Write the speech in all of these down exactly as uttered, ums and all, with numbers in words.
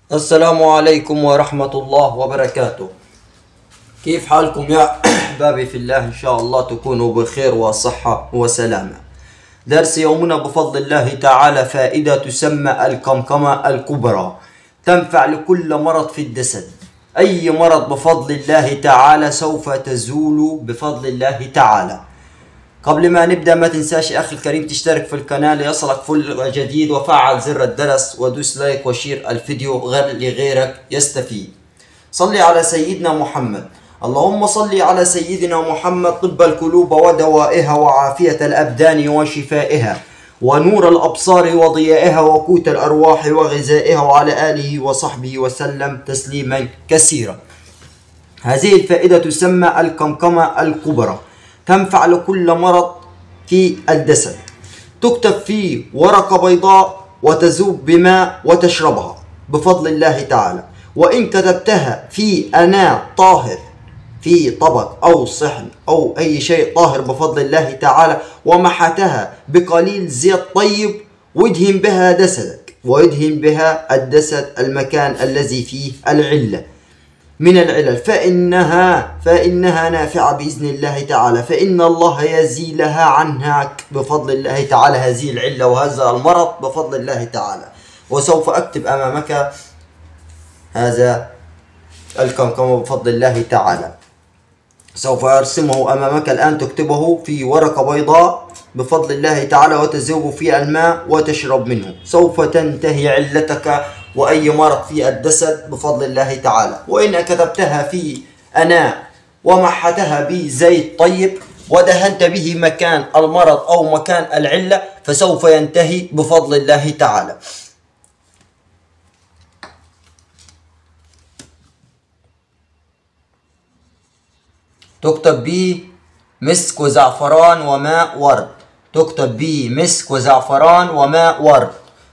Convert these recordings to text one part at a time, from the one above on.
السلام عليكم ورحمة الله وبركاته. كيف حالكم يا أحبابي في الله؟ إن شاء الله تكونوا بخير وصحة وسلامة. درس يومنا بفضل الله تعالى فائدة تسمى الكمكمة الكبرى، تنفع لكل مرض في الجسد. أي مرض بفضل الله تعالى سوف تزول بفضل الله تعالى. قبل ما نبدأ ما تنساش يا أخي الكريم تشترك في القناة ليصلك كل جديد، وفعل زر الجرس ودوس لايك وشير الفيديو غير لغيرك يستفيد. صلي على سيدنا محمد. اللهم صل على سيدنا محمد طب القلوب ودوائها وعافية الأبدان وشفائها ونور الأبصار وضيائها وقوت الأرواح وغذائها وعلى آله وصحبه وسلم تسليما كثيرا. هذه الفائدة تسمى الكمكمة الكبرى، تنفع لكل مرض في الجسد. تكتب في ورقة بيضاء وتذوب بماء وتشربها بفضل الله تعالى. وإن كتبتها في إناء طاهر في طبق أو صحن أو أي شيء طاهر بفضل الله تعالى، ومحتها بقليل زيت طيب وادهن بها جسدك، وادهن بها الجسد المكان الذي فيه العلة من العلل، فإنها فإنها نافعة بإذن الله تعالى، فإن الله يزيلها عنك بفضل الله تعالى هذه العلة وهذا المرض بفضل الله تعالى. وسوف أكتب أمامك هذا الكمكم بفضل الله تعالى، سوف أرسمه أمامك الآن، تكتبه في ورقة بيضاء بفضل الله تعالى وتذوب في الماء وتشرب منه. سوف تنتهي علتك وأي مرض في الجسد بفضل الله تعالى. وإن كتبتها في أناء ومحتها بزيت طيب ودهنت به مكان المرض أو مكان العلة فسوف ينتهي بفضل الله تعالى. تكتب به مسك وزعفران وماء ورد. تكتب به مسك وزعفران وماء ورد.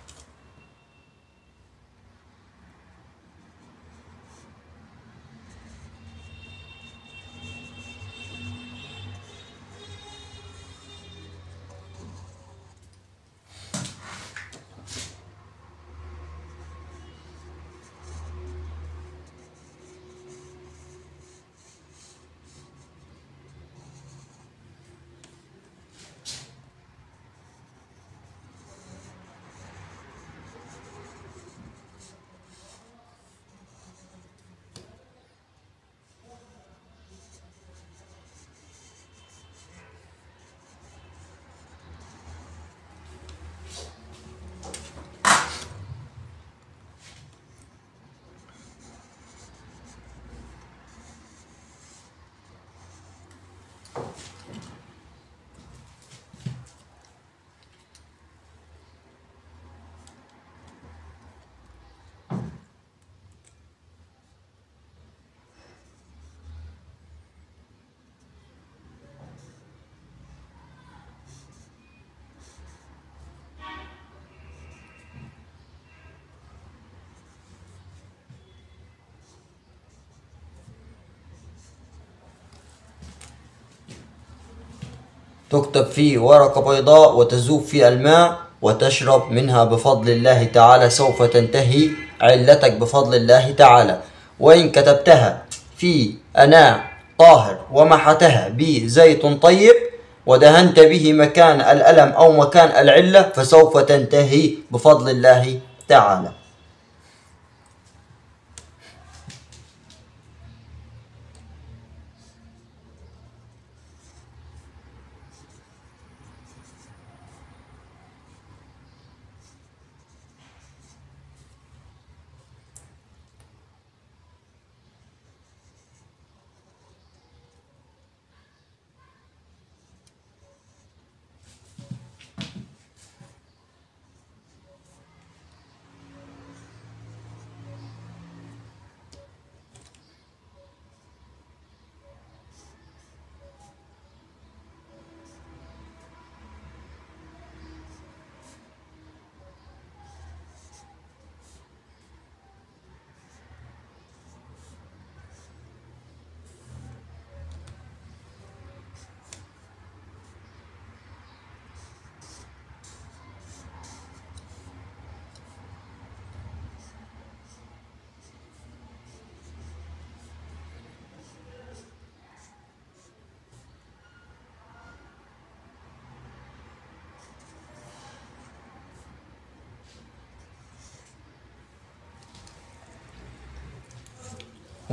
تكتب في ورقة بيضاء وتذوب في الماء وتشرب منها بفضل الله تعالى. سوف تنتهي علتك بفضل الله تعالى. وإن كتبتها في أناء طاهر ومحتها بزيت طيب ودهنت به مكان الألم أو مكان العلة فسوف تنتهي بفضل الله تعالى.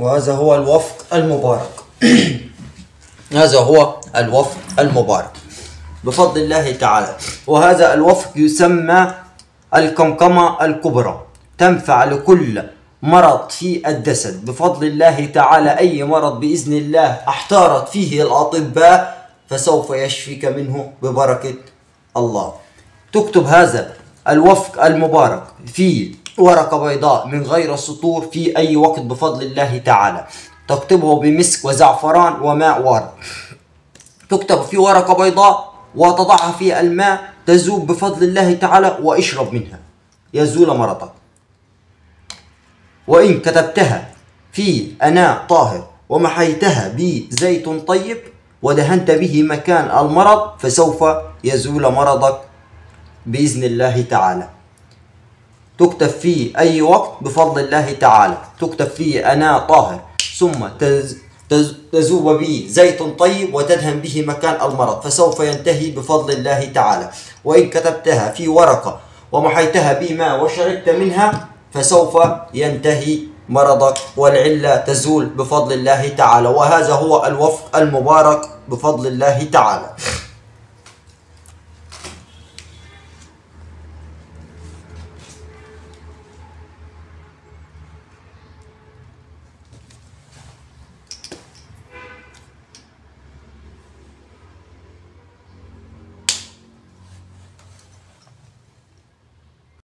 وهذا هو الوفق المبارك. هذا هو الوفق المبارك بفضل الله تعالى. وهذا الوفق يسمى الكمكمة الكبرى، تنفع لكل مرض في الجسد بفضل الله تعالى. أي مرض بإذن الله احتارت فيه الأطباء فسوف يشفيك منه ببركة الله. تكتب هذا الوفق المبارك في ورقة بيضاء من غير سطور في أي وقت بفضل الله تعالى. تكتبه بمسك وزعفران وماء ورد. تكتب في ورقة بيضاء وتضعها في الماء تذوب بفضل الله تعالى واشرب منها يزول مرضك. وإن كتبتها في إناء طاهر ومحيتها بزيت طيب ودهنت به مكان المرض فسوف يزول مرضك بإذن الله تعالى. تكتب في أي وقت بفضل الله تعالى. تكتب في إناء طاهر ثم تز تذوب به زيت طيب وتدهن به مكان المرض فسوف ينتهي بفضل الله تعالى. وإن كتبتها في ورقة ومحيتها بماء وشربت منها فسوف ينتهي مرضك والعلة تزول بفضل الله تعالى. وهذا هو الوفق المبارك بفضل الله تعالى.